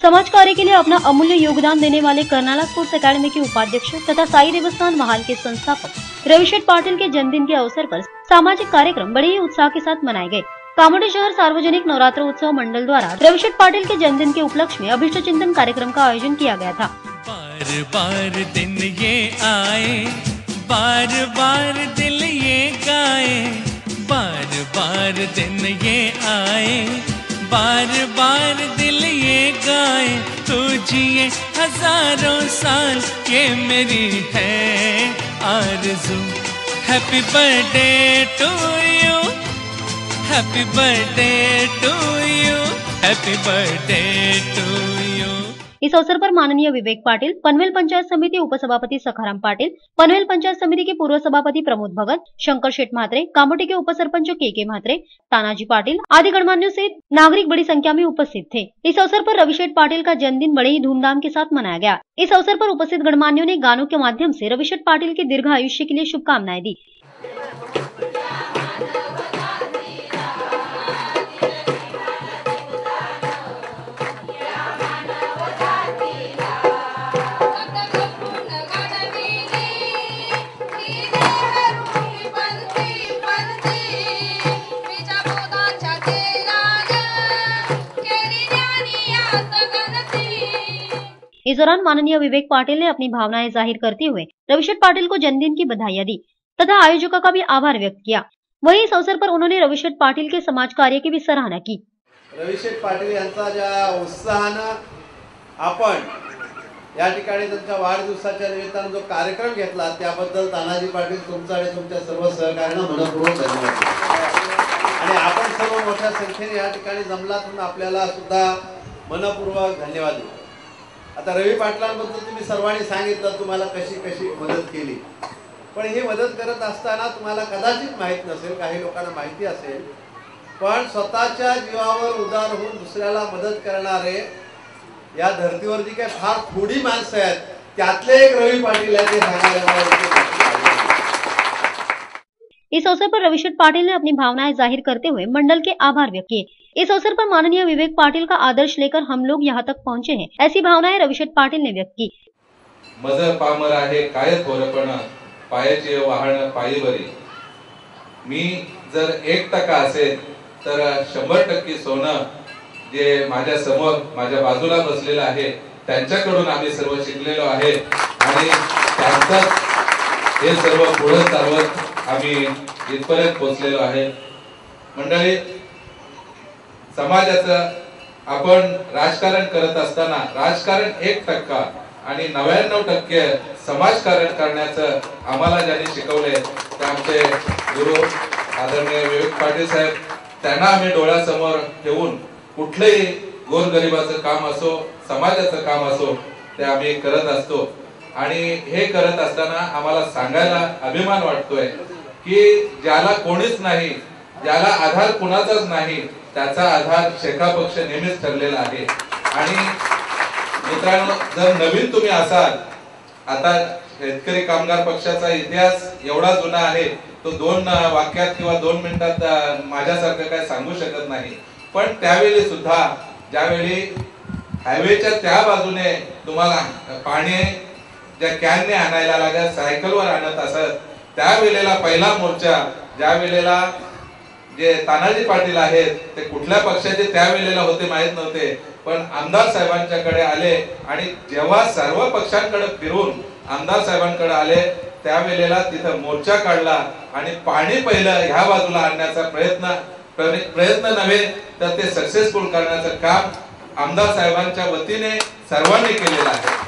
समाज कार्य के लिए अपना अमूल्य योगदान देने वाले कर्नाला स्पोर्ट्स अकेडमी के उपाध्यक्ष तथा साई देवस्थान महाल के संस्थापक रविशेठ पाटिल के जन्मदिन के अवसर पर सामाजिक कार्यक्रम बड़े ही उत्साह के साथ मनाए गए। कामोडी शहर सार्वजनिक नवरात्र उत्सव मंडल द्वारा रविशेठ पाटिल के जन्मदिन के उपलक्ष्य में अभिष्ट चिंतन कार्यक्रम का आयोजन किया गया था। बार बार दिन ये आए, बार बार दिल ये गाए, बार बार दिन ये आए, बार बार दिल ये गाए, तू जिए हजारों साल ये मेरी है आरज़ू। Happy birthday to you, happy birthday to you, happy birthday to you. इस अवसर पर माननीय विवेक पाटिल, पनवेल पंचायत समिति उपसभापति सखाराम पाटिल, पनवेल पंचायत समिति के पूर्व सभापति प्रमोद भगत, शंकर शेठ म्हात्रे, कामोटी के उपसरपंच के म्हात्रे, तानाजी पाटिल आदि गणमान्यों सहित नागरिक बड़ी संख्या में उपस्थित थे। इस अवसर पर रविशेठ पाटिल का जन्मदिन बड़े ही धूमधाम के साथ मनाया गया। इस अवसर पर उपस्थित गणमान्यों ने गानों के माध्यम से रविशेठ पाटिल के दीर्घ आयुष्य के लिए शुभकामनाएं दी। इस दौरान माननीय विवेक पाटिल ने अपनी भावनाएं जाहिर करते हुए रविशेठ पाटिल को जन्मदिन की बधाइयां दी तथा आयोजकों का भी आभार व्यक्त किया। वहीं इस अवसर पर उन्होंने रविशेठ पाटिल के समाज कार्य की भी सराहना की। रविशेठ पाटिल यांचा ज्या उत्साहानं आपण या ठिकाणी त्यांच्या वाढदिवसाच्या निमित्तानं जो कार्यक्रम घेतला त्याबद्दल तानाजी पाटील तुमचा आणि तुमच्या सर्व सहकार्यांना मनपूर्वक धन्यवाद। आणि आपण सर्व मोठ्या संख्येने या ठिकाणी जमलात म्हणून आपल्याला सुद्धा मनपूर्वक धन्यवाद देतो। आता रवी पाटलांबद्दल तुम्ही सर्वांनी सांगितलं तुम्हाला कशी कशी मदत केली, पण ही मदत करत असताना तुम्हाला कदाचित माहित नसेल, काही लोकांना माहिती असेल, पण स्वतःच्या जीवावर उदार होऊन दुसऱ्याला मदत करणारे या धर्तीवर जी काही फार थोडी माणसं आहेत त्यातले एक रवी पाटील आहे, ते सांगायला। इस अवसर पर रविशेठ पाटिल ने अपनी भावनाएं जाहिर करते हुए मंडल के आभार व्यक्त किए। इस अवसर पर माननीय विवेक पाटिल का आदर्श लेकर हम लोग यहाँ तक पहुँचे हैं, ऐसी भावनाएं रविशेठ पाटिल ने व्यक्त की। मज पामर आहे काय थोरपण, पायाचे वाहन पायीवरी। मी जर 1% असेल तर 100% सोनं जे माझ्या समोर माझ्या बाजूला बसलेलं आहे त्यांच्याकडून आम्ही सर्व शिकलेलो आहे आणि त्यांचं हे सर्व पुढे चालवत आम्ही इथपर्यंत पोहोचलेलो आहे। मंडळी, समाजाचं आपण राजकारण करत असताना राजकारण 1% आणि 99% समाजकारण करण्याचं आम्हाला ज्यांनी शिकवले ते आमचे गुरु आदरणीय विवेक पाटील साहेब। त्यांना आम्ही डोळ्यासमोर ठेवून कुठलेही गोरगरिबाचं काम असो, समाजाचं काम असो, ते आम्ही करत असतो। आणि हे करत असताना आम्हाला सांगायला अभिमान वाटतोय की ज्याला कोणीच नाही, ज्याला आधार कुणाचाच नाही, त्याचा आधार शेका पक्ष नेहमीच ठरलेला आहे। आणि मित्रांनो, जर नवीन तुम्ही असाल, आता शेतकरी कामगार पक्षाचा इतिहास एवढा जुना आहे, तो 2 वाक्यात किंवा 2 मिनिटात माझ्यासारखं काय सांगू शकत नाही। पण त्यावेळी सुद्धा ज्यावेळी हायवेच्या त्या बाजूने तुम्हाला पाणी ज्या कॅनने आणायला लागत, सायकलवर आणत असत, त्यावेळेला पहिला मोर्चा ज्या वेळेला जे तानाजी पाटील आहेत ते कुठल्या पक्षाचे त्यावेळेला होते माहित नव्हते, पण आमदार साहेबांच्याकडे आले आणि जेव्हा सर्व पक्षांकडे फिरून आमदार साहेबांकडे आले त्यावेळेला तिथं मोर्चा काढला आणि पाणी पहिलं ह्या बाजूला आणण्याचा प्रयत्न नव्हे तर ते सक्सेसफुल करण्याचं काम आमदार साहेबांच्या वतीने सर्वांनी केलेलं आहे।